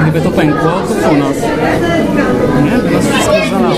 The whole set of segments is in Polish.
Gdyby to pękło, to po nas. Nie? By nas wszystko zalało.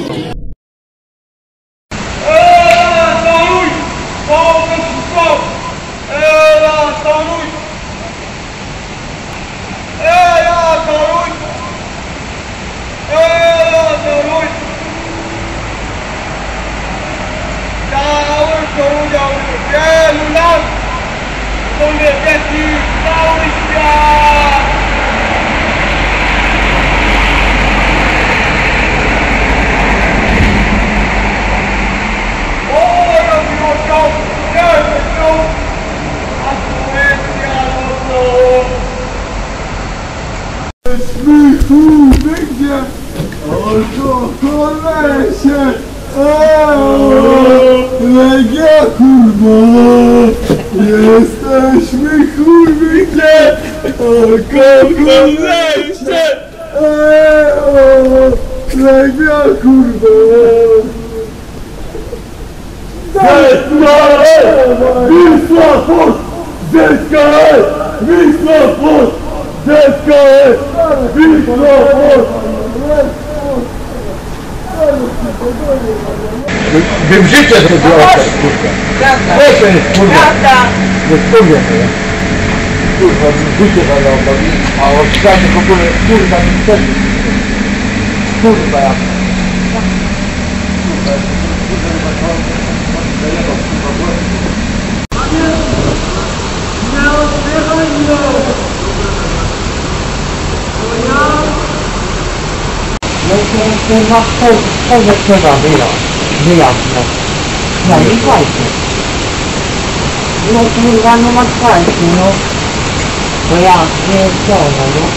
Legia, kurwa! Jesteśmy chuj gdzie! Alkohol lejcie! Legia, kurwa! Wisła Płock! ZKS! Wisła Płock! ZKS! Wisła Płock! Wy w życie to była kurwa. Proszę, kurwa. No kurwa, nie? Kurwa, w życie to a odczytanie w ogóle, kurwa, nie wtedy. Kurwa, jak. No kurwa, kogo trzeba wyjaśniać? No i fajnie. No kurwa, nie ma fajki, no. To ja nie chciałem, no.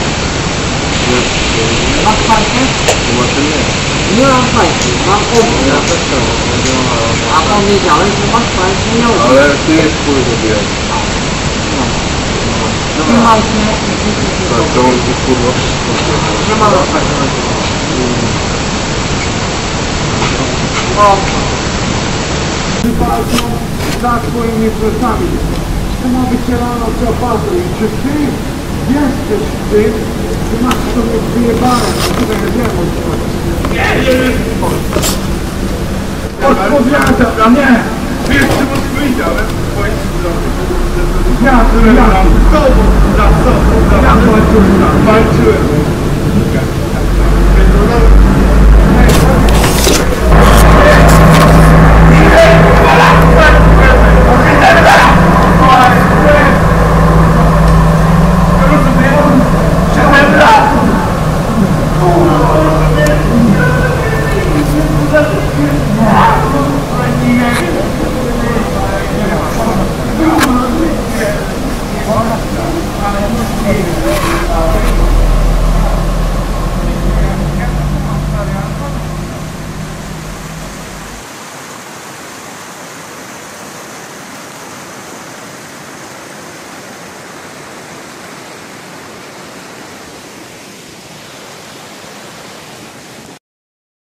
Masz fajkę? Nie mam fajki, mam odwrót. Ja też chciałem. A powiedziałem, że masz fajki, nie odwrót. Ale ty jest chuj zrobiłem. Nie masz, nie. Tak, to on kurwa. Nie ma fajki. Walczą za swoimi plecami. To ma być rano ciopatu. I czy ty jesteś w tym, czy masz to mieć wyjebane? To nie wiem, odpowiadam, nie! Ty jeszcze odpowiedział, ale twoje ja z tobą, za co? Ja walczyłem.